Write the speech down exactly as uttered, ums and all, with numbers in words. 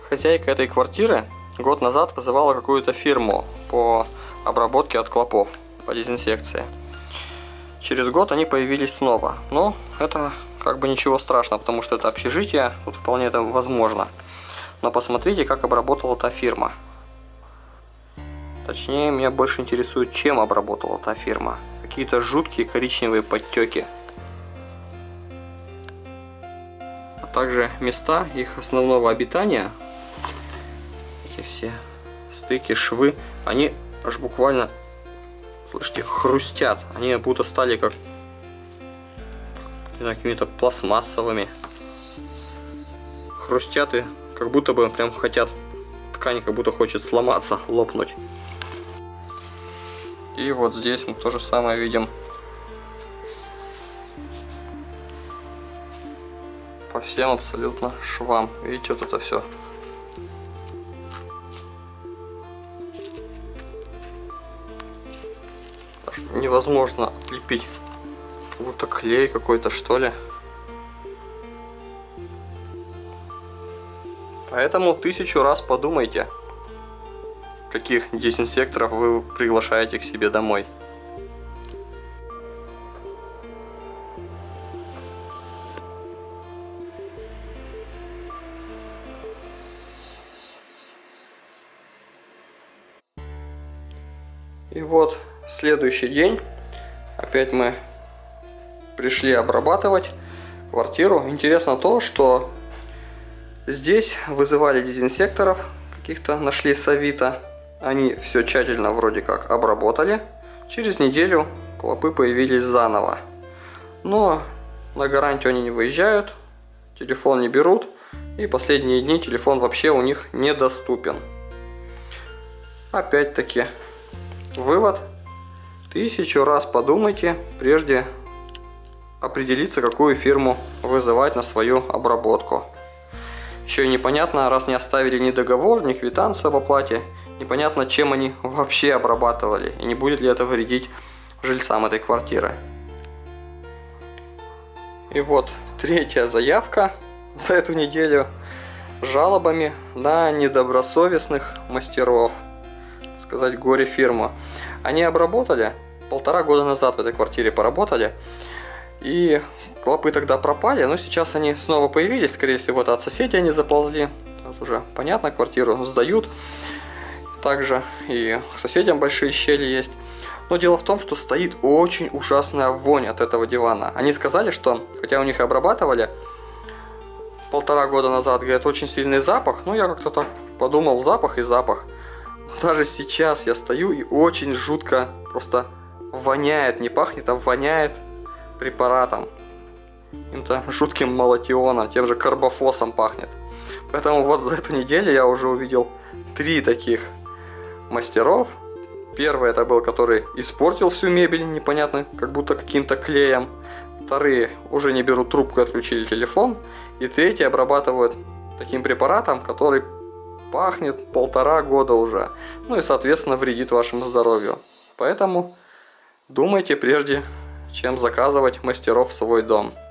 Хозяйка этой квартиры год назад вызывала какую-то фирму по обработке от клопов, по дезинсекции. Через год они появились снова. Но это как бы ничего страшного, потому что это общежитие, тут вполне это возможно. Но посмотрите, как обработала та фирма. Точнее, меня больше интересует, чем обработала та фирма. Какие-то жуткие коричневые подтеки. А также места их основного обитания, эти все стыки, швы, они аж буквально, слышите, хрустят. Они будто стали как какими-то пластмассовыми. Хрустят и как будто бы прям хотят, ткань как будто хочет сломаться, лопнуть. И вот здесь мы то же самое видим. По всем абсолютно швам. Видите, вот это все. Даже невозможно отлепить. Как будто клей какой-то, что ли. Поэтому тысячу раз подумайте, каких дезинсекторов вы приглашаете к себе домой. И вот следующий день. Опять мы пришли обрабатывать квартиру. Интересно то, что здесь вызывали дезинсекторов каких-то, нашли с Авито. Они все тщательно вроде как обработали. Через неделю клопы появились заново. Но на гарантию они не выезжают, телефон не берут. И последние дни телефон вообще у них недоступен. Опять-таки, вывод. Тысячу раз подумайте, прежде определиться, какую фирму вызывать на свою обработку. Еще и непонятно, раз не оставили ни договор, ни квитанцию об оплате, непонятно, чем они вообще обрабатывали, и не будет ли это вредить жильцам этой квартиры. И вот третья заявка за эту неделю с жалобами на недобросовестных мастеров. Так сказать, горе-фирма. Они обработали, полтора года назад в этой квартире поработали, и клопы тогда пропали, но сейчас они снова появились, скорее всего, это от соседей они заползли. Тут уже понятно, квартиру сдают. Также и к соседям большие щели есть. Но дело в том, что стоит очень ужасная вонь от этого дивана. Они сказали, что, хотя у них обрабатывали полтора года назад, говорят, очень сильный запах. Ну, я как-то так подумал, запах и запах. Но даже сейчас я стою и очень жутко просто воняет, не пахнет, а воняет препаратом. Каким-то жутким молотионом, тем же карбофосом пахнет. Поэтому вот за эту неделю я уже увидел три таких мастеров. Первый это был, который испортил всю мебель, непонятно, как будто каким-то клеем. Вторые уже не берут трубку и отключили телефон. И третий обрабатывают таким препаратом, который пахнет полтора года уже. Ну и, соответственно, вредит вашему здоровью. Поэтому думайте прежде, чем заказывать мастеров в свой дом.